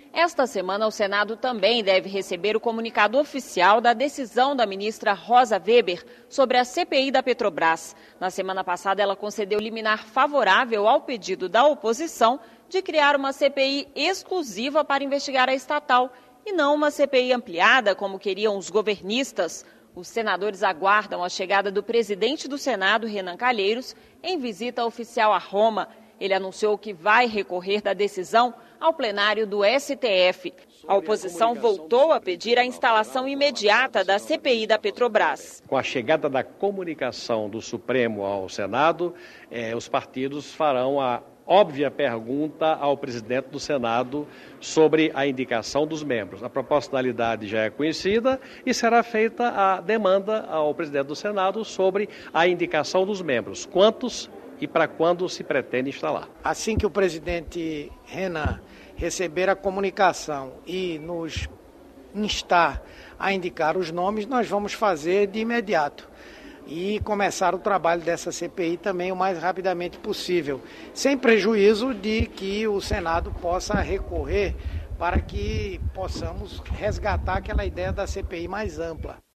Esta semana, o Senado também deve receber o comunicado oficial da decisão da ministra Rosa Weber sobre a CPI da Petrobras. Na semana passada, ela concedeu liminar favorável ao pedido da oposição de criar uma CPI exclusiva para investigar a estatal e não uma CPI ampliada, como queriam os governistas. Os senadores aguardam a chegada do presidente do Senado, Renan Calheiros, em visita oficial a Roma. Ele anunciou que vai recorrer da decisão ao plenário do STF. A oposição voltou a pedir a instalação imediata da CPI da Petrobras. Com a chegada da comunicação do Supremo ao Senado, os partidos farão a óbvia pergunta ao presidente do Senado sobre a indicação dos membros. A proporcionalidade já é conhecida e será feita a demanda ao presidente do Senado sobre a indicação dos membros. Quantos e para quando se pretende instalar? Assim que o presidente Renan receber a comunicação e nos instar a indicar os nomes, nós vamos fazer de imediato e começar o trabalho dessa CPI também o mais rapidamente possível, sem prejuízo de que o Senado possa recorrer para que possamos resgatar aquela ideia da CPI mais ampla.